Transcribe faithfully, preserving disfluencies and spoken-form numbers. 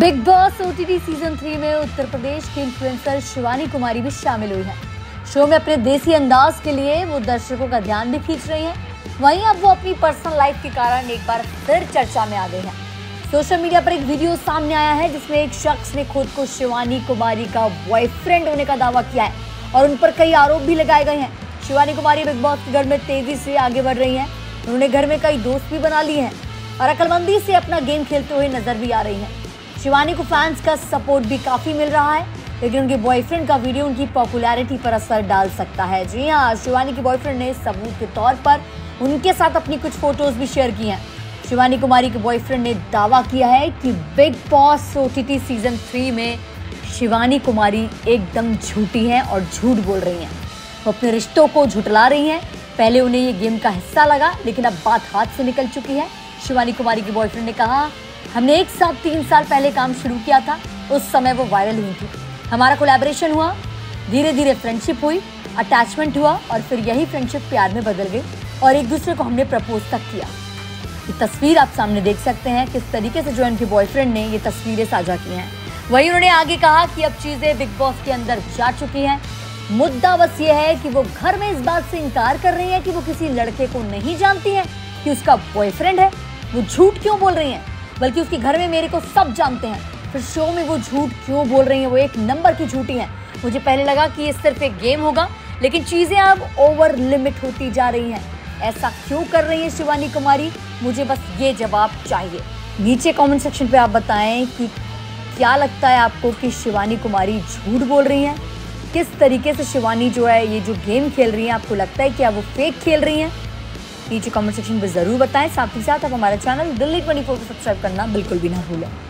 Big Boss OTT season three में उत्तर प्रदेश की influencer Shivani Kumari भी शामिल हुई है। शो में अपने देसी अंदाज के लिए वो दर्शकों का ध्यान भी खींच रही हैं। वहीं अब वो अपनी पर्सनल लाइफ के कारण एक बार फिर चर्चा में आ गई हैं। सोशल मीडिया पर एक वीडियो सामने आया है जिसमें एक शख्स ने खुद को शिवानी कुमारी का बॉयफ्रेंड होने का दावा किया है और उन पर कई आरोप भी लगाए गए हैं। शिवानी कुमारी बिग बॉस के घर में तेजी से आगे बढ़ रही हैं। उन्होंने घर में कई दोस्त भी बना लिए हैं और अक्लमंदी से अपना गेम खेलते हुए नजर भी आ रही हैं। शिवानी को फैंस का सपोर्ट भी काफी मिल रहा है, लेकिन उनके बॉयफ्रेंड का वीडियो उनकी पॉपुलैरिटी पर असर डाल सकता है। जी हाँ, शिवानी के बॉयफ्रेंड ने सबूत के तौर पर उनके साथ अपनी कुछ फोटोज भी शेयर की हैं। शिवानी कुमारी के बॉयफ्रेंड ने दावा किया है कि Bigg Boss OTT season three में शिवानी कुमारी एकदम झूठी हैं और झूठ बोल रही हैं। वो अपने रिश्तों को झुठला रही हैं। पहले उन्हें ये गेम का हिस्सा लगा, लेकिन अब बात हाथ से निकल चुकी है। शिवानी कुमारी के बॉयफ्रेंड ने कहा, हमने एक साथ तीन साल पहले काम शुरू किया था, उस समय वो वायरल हुई थी। हमारा कोलैबोरेशन हुआ, धीरे धीरे फ्रेंडशिप हुई, अटैचमेंट हुआ और फिर यही फ्रेंडशिप प्यार में बदल गई और एक दूसरे को हमने प्रपोज तक किया। ये तस्वीर आप सामने देख सकते हैं किस तरीके से जो इनके बॉयफ्रेंड ने ये तस्वीरें साझा की हैं। वहीं उन्होंने आगे कहा कि अब चीजें बिग बॉस के अंदर जा चुकी हैं। मुद्दा बस ये है कि वो घर में इस बात से इनकार कर रही हैं कि वो किसी लड़के को नहीं जानती हैं कि उसका बॉयफ्रेंड है। वो झूठ क्यों बोल रही हैं, बल्कि उसके घर में मेरे को सब जानते हैं। फिर शो में वो झूठ क्यों बोल रही हैं, वो एक नंबर की झूठी हैं। मुझे पहले लगा कि ये सिर्फ एक गेम होगा, लेकिन चीजें अब ओवर लिमिट होती जा रही हैं। ऐसा क्यों कर रही है शिवानी कुमारी, मुझे बस ये जवाब चाहिए। नीचे कमेंट सेक्शन पे आप बताएं कि क्या लगता है आपको कि शिवानी कुमारी झूठ बोल रही हैं। किस तरीके से शिवानी जो है ये जो गेम खेल रही हैं, आपको लगता है क्या वो फेक खेल रही हैं? नीचे कमेंट सेक्शन में जरूर बताएं। साथ ही साथ आप हमारा चैनल दिल्ली ट्वेंटी फोर को सब्सक्राइब करना बिल्कुल भी ना भूलें।